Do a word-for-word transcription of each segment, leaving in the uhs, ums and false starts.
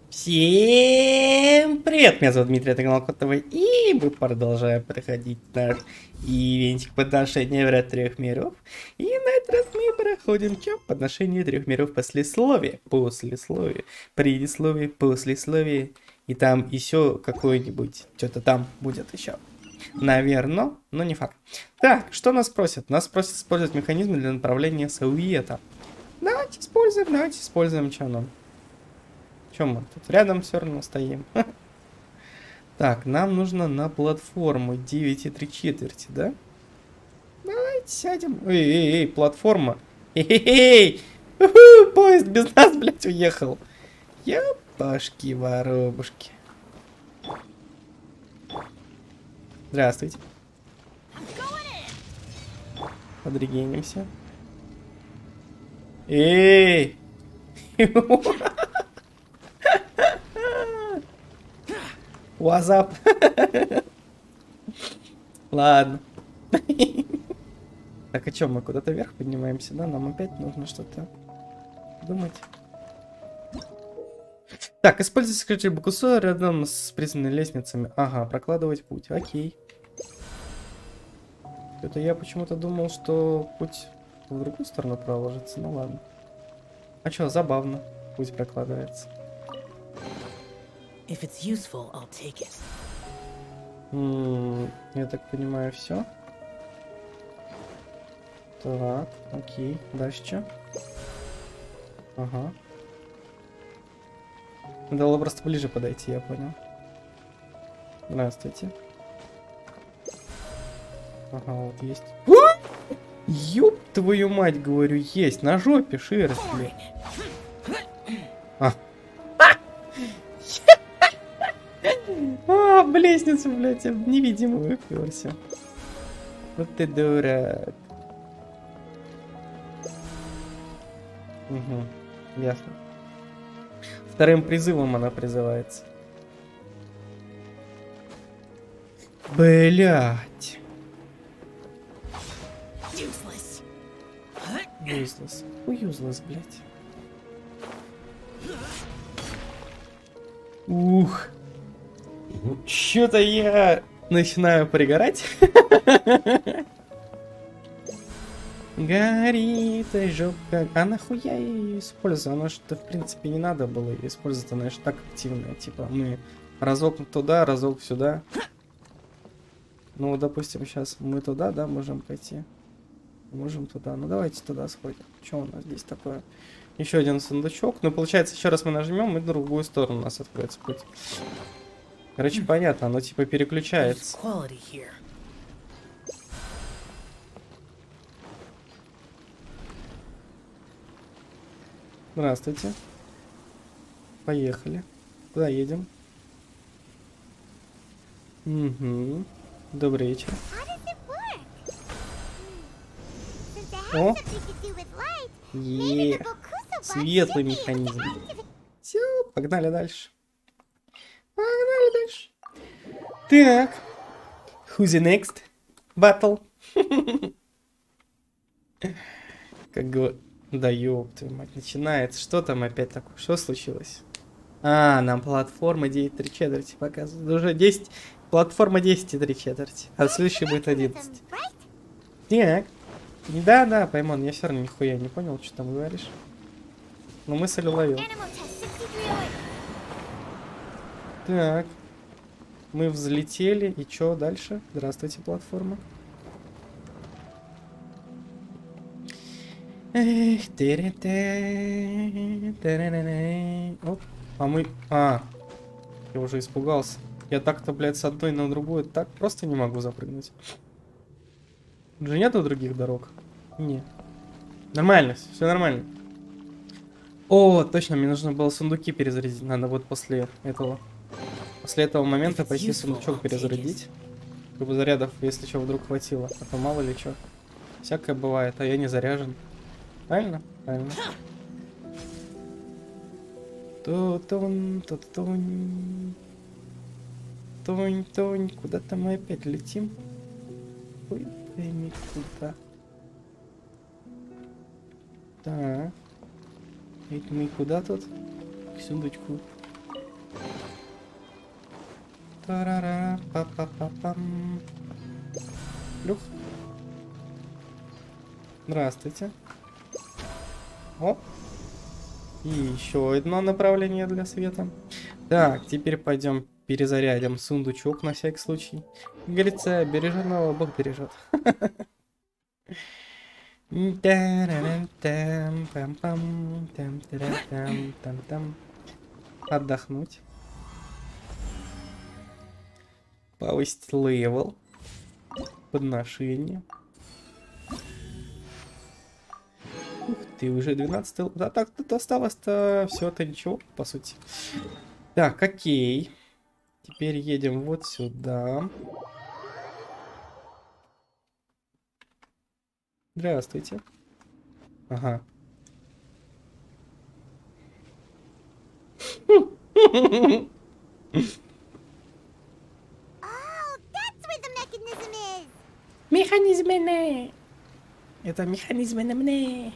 Всем привет, меня зовут Дмитрий, это канал Кот ТВ, и привет, меня зовут Дмитрий, это канал Кот ТВ, и мы продолжаем проходить наш ивентик подношения в трех миров, и на этот раз мы проходим чем? Подношение трех миров послесловие, послесловие, предисловие, послесловие, и там еще какое-нибудь, что-то там будет еще. Наверное, но не факт. Так, что нас просят? Нас просят использовать механизмы для направления совета. Давайте используем, давайте используем, что нам. Чем мы тут рядом все равно стоим? Так, нам нужно на платформу девять и три четверти, да? Давайте сядем. Эй, эй, эй, платформа. Эй, поезд без нас, блядь, уехал. Ёпашки-воробушки. Здравствуйте. Подрегенимся. Эй! What's up? Ладно. Так, а чё, мы куда-то вверх поднимаемся, да? Нам опять нужно что-то думать. Так, используйте скрытые букусу рядом с признанными лестницами. Ага, прокладывать путь. Окей. Это я почему-то думал, что путь в другую сторону проложится. Ну ладно. А чё, забавно. Путь прокладывается. If it's useful, I'll take it. М-м, я так понимаю, все. Так, окей. Дальше что? Ага. Надо было просто ближе подойти, я понял. Здравствуйте. Ага, вот есть. Ёб твою мать, говорю, есть. На жопе шерсть, блядь. А. А, в лестницу, блядь, я в невидимую уперся. Вот ты дурак. Угу, ясно. Вторым призывом она призывается. Блять. Useless. Useless. Useless, блять. Ух. Чё-то я начинаю пригорать. Горит жопа. А нахуя я ее использую? Она что, в принципе, не надо было ее использовать. Она же так активная. Типа, мы разок туда, разок сюда. Ну, допустим, сейчас мы туда, да, можем пойти. Можем туда. Ну, давайте туда сходим. Что у нас здесь такое? Еще один сундучок. Ну, получается, еще раз мы нажмем, и в другую сторону у нас откроется путь. Короче, понятно, оно типа переключается. Здравствуйте. Поехали. Куда едем? Угу. Добрый вечер. О! Е, светлый механизм. Все, погнали дальше. Погнали дальше. Так. Who's the next? Battle. Как говорю. Да ёб твою мать, начинается. Что там опять такое? Что случилось? А, нам платформа девять и три четверти показывает. Уже десять. Платформа десять и три четверти. А следующий будет одиннадцать. Так. Да-да, Паймон, я все равно нихуя не понял, что там говоришь. Но мысль уловил. Так. Мы взлетели. И что дальше? Здравствуйте, платформа. Эх, оп, а мы... А, я уже испугался. Я так-то, блядь, с одной на другую так просто не могу запрыгнуть. Уже нету других дорог? Не. Нормально, все нормально. О, точно, мне нужно было сундуки перезарядить. Надо вот после этого. После этого момента пойти сундучок перезарядить. Чтобы зарядов, если что, вдруг хватило. А то мало ли что. Всякое бывает, а я не заряжен. Правильно? Правильно. То-тон, то-тонь. Тонь-тонь. Куда-то мы опять летим. Ой, пойми куда. Так. Это мы куда тут? К сундучку. Тарара, па-па-па-пам. Плюх. Здравствуйте. О. И еще одно направление для света. Так, теперь пойдем перезарядим сундучок на всякий случай. Говорится, береженого Бог бережет. Отдохнуть. Повысить левел. Подношение. Ух ты, уже двенадцатый. А так тут осталось-то все-то ничего, по сути. Так, окей. Теперь едем вот сюда. Здравствуйте. Ага. Механизмы. Это механизмы на мне.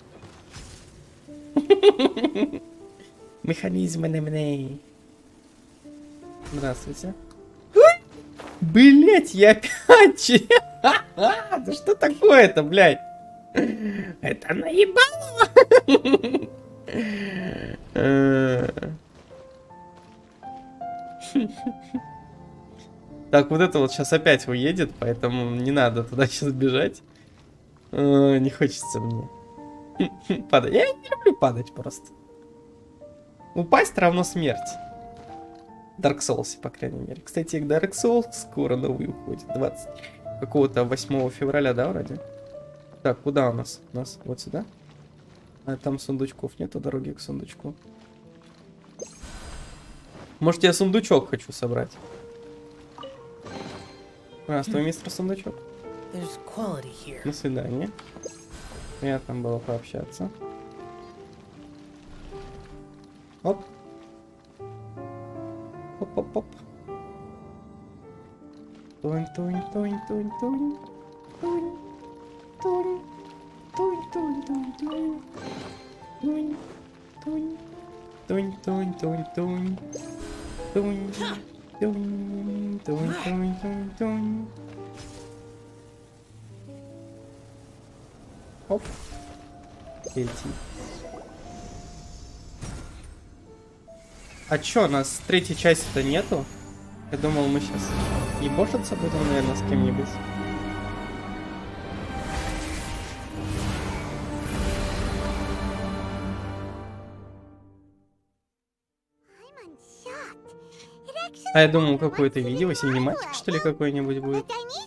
Механизмы на мне. Здравствуйте. Блять, я опять. Да что такое-то, блядь? Это наебало. Так, вот это вот сейчас опять уедет, поэтому не надо туда сейчас бежать. Не хочется мне падать. Я не люблю падать просто. Упасть равно смерть. Dark Souls, по крайней мере. Кстати, Dark Souls скоро новый уходит. двадцать какого-то восьмого февраля, да, вроде? Так, куда у нас? У нас вот сюда? А там сундучков нету, дороги к сундучку. Может, я сундучок хочу собрать? Здравствуй, мистер сундучок. До свидания. Приятно было пообщаться. Оп. Оп-оп-оп. Тунь-тунь-тунь-тунь-тунь. Тунь. Тунь. Тунь-тунь-тунь-тунь. Тунь. Тунь. Тунь-тунь-тунь-тунь. Тунь. Тунь-тунь-тунь-тунь-тунь. Оп. Эти. А чё, у нас третьей части-то нету? Я думал, мы сейчас ебошиться будем, наверное, с кем-нибудь. А я думал, какое-то видео, синематик, что ли, какой-нибудь будет.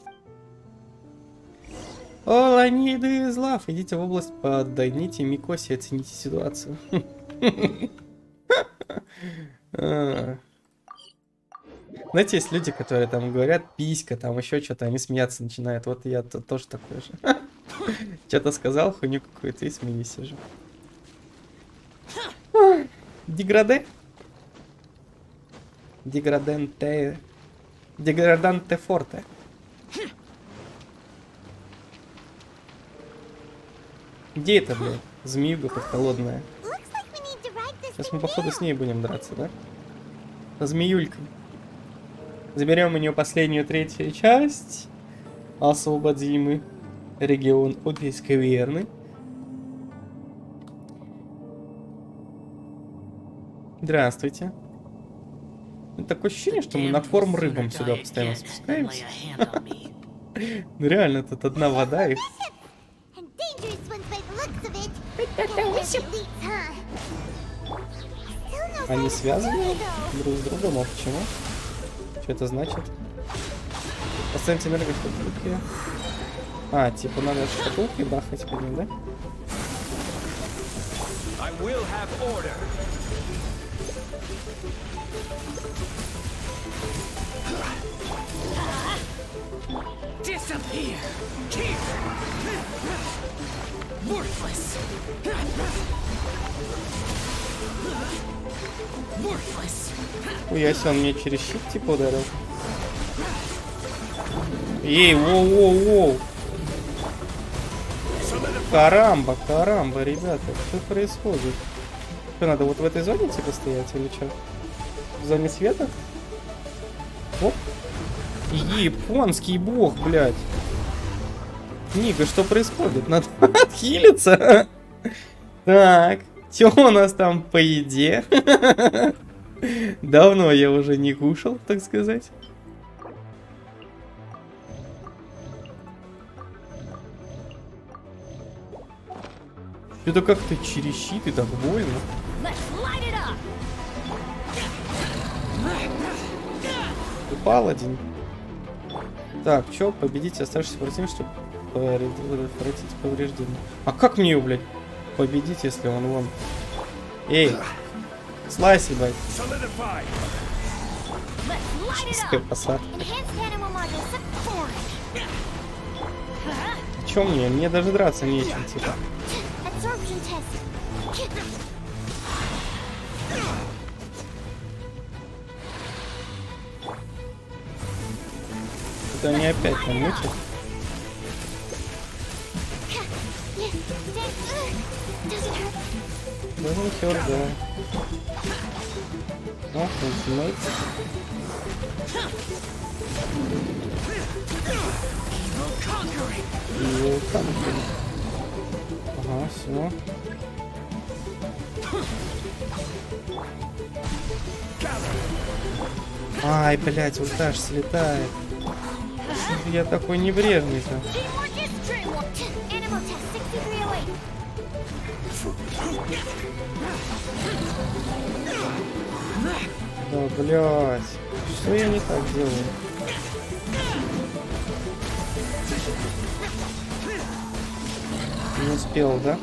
All I need is love. Идите в область, подойдите Микоси, оцените ситуацию. Знаете, есть люди, которые там говорят писька, там еще что-то, они смеяться начинают. Вот я -то тоже такой же. Что-то сказал, хуйню какую-то и смеюсь сижу. Деграде. Деграденте. Деграданте форте. Где это, блядь? Змеюга подколодная. Сейчас мы, походу, с ней будем драться, да? Со змеюлькой. Заберем у нее последнюю третью часть. Освободим регион от скверны. Здравствуйте. Такое ощущение, что мы на корм рыбам сюда постоянно спускаемся. Ну реально, тут одна вода и... Они связаны друг с другом, а почему? Что это значит? Поставьте энергошкатулки. А, типа надо шкатулки бахать по ним, да? Уясь, он мне через щит типа ударил. Эй, воу-воу-воу. Карамба, карамба, ребята, что происходит? Что, надо вот в этой зоне типа стоять или что? В зоне света? Оп. Японский бог, блядь. Ника, что происходит? Надо отхилиться. Так, что у нас там по еде? Давно я уже не кушал, так сказать. Это как-то черещит и так больно. Ты паладин. Так, чё, победить оставшийся противник, чтобы предотвратить повреждение. А как мне его, блядь, победить, если он вон... Эй! Слайси, блядь. Чистая посадка. А чё мне? Мне даже драться нечем, типа. Это они опять там мучат. Doesn't hurt, да. Ну, ультимейт. И там. Ага, все. Ай, блять, ультаж слетает. Я такой небрежный-то. Да, блять. Что я не так делаю? Не успел, да?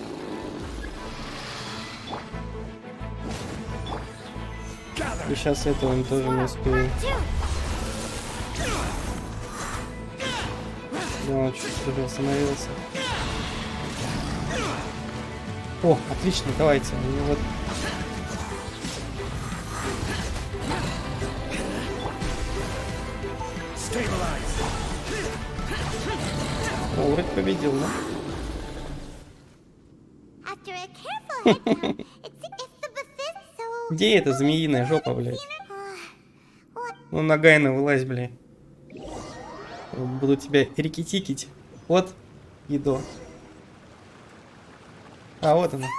И сейчас этого он тоже не успеет. Да, он чуть-чуть уже остановился. О, отлично, давайте. Ну, вот. О, вроде победил, да? Где эта змеиная жопа, блядь? Ну, на Гайна вылазь, блядь. Буду тебя рикитикить. Вот, еду. А, вот она.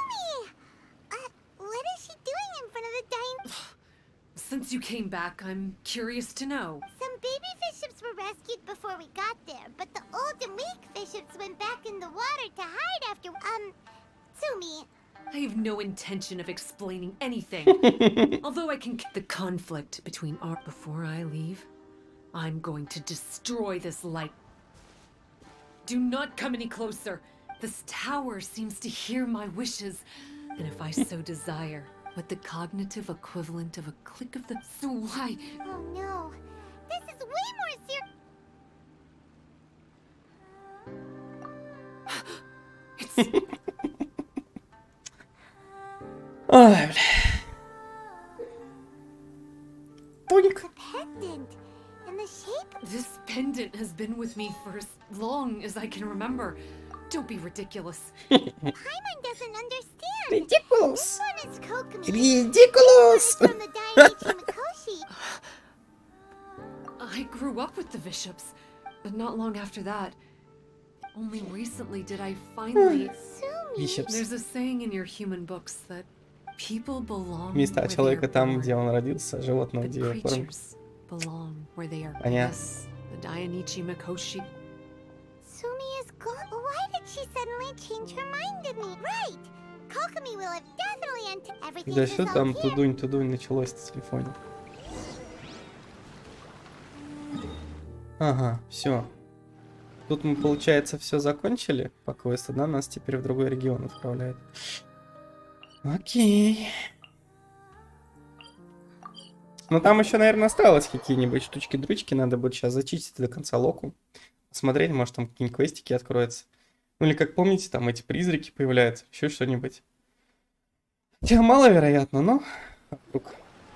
Since you came back, I'm curious to know. Some baby fiships were rescued before we got there, but the old and weak fiships went back in the water to hide after, um, Tsumi. I have no intention of explaining anything. Although I can get the conflict between our before I leave, I'm going to destroy this light. Do not come any closer. This tower seems to hear my wishes, and if I so desire, with the cognitive equivalent of a click of the... So why? Oh no, this is way more serious. It's... Ой, бля. Тоник. The pendant and the shape. This pendant has been with me for as long as I can remember. Don't be ridiculous. Paimon doesn't understand. Ridiculous. This one is Kokomi. Ridiculous. From the Dainichi Mikoshi. I grew up with the Bishops, but not long after that. Only recently did I finally... Tsumi. Bishops. There's a saying in your human books that people belong Места where they человека are там, born. где он родился, животного, The где его кормят. creatures belong where they are. Понятно. Yes, the Dainichi Mikoshi. Tsumi is gone. Why did she suddenly change her mind to me? Right. Kokomi will have definitely entered everything. Да is что all там here. тудунь-тудунь началось в телефоне. Ага, все. Тут мы, получается, все закончили по квесту, да? Нас теперь в другой регион отправляют. Окей. Ну там еще, наверное, осталось какие-нибудь штучки-дрючки. Надо будет сейчас зачистить до конца локу. Посмотреть, может там какие-нибудь квестики откроются. Ну или, как помните, там эти призраки появляются. Еще что-нибудь. Хотя маловероятно, но... Вдруг.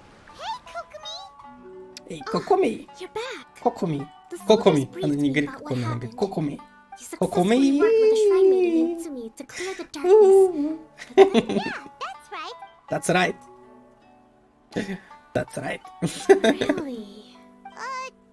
Эй, Кокоми! You're back. Кокоми! The Кокоми! soldiers Она briefed не me говорит about what Кокоми, она говорит happened. Кокоми. You successfully Kokomi. worked with the Shrine Maiden in Tsumi to clear the darkness. Yeah, that's right. That's right. That's right. Really? Uh,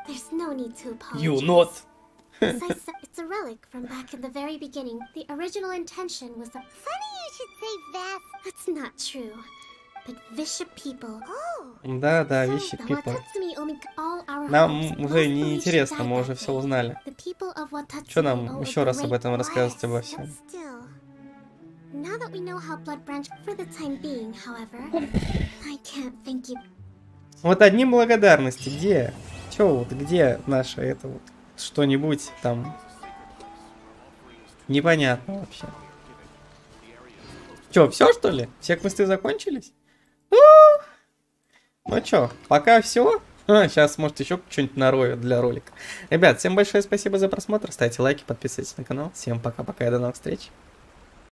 There's no need to apologize. You not. As I said, it's a relic from back in the very beginning. The original intention was a... Funny you should say Vass. That's not true. But Bishop people... Oh. Да, да, So, вещи the people. Watatsumi Omi- all our Нам hopes and уже most не believed she интересно, died мы that уже все day. узнали. The people of Watatsumi Что нам owe us еще раз great об этом рассказывать обо bless. всем? Still, now that we know how Blood Branch for the time being, however, I can't thank you. Вот одни благодарности. Где? Че вот, где наше это вот? Что-нибудь там? Непонятно вообще. Че, все что ли? Все квесты закончились? Ух! Ну чё, пока все. Сейчас, может, еще что-нибудь нарою для ролика. Ребят, всем большое спасибо за просмотр. Ставьте лайки, подписывайтесь на канал. Всем пока-пока и до новых встреч.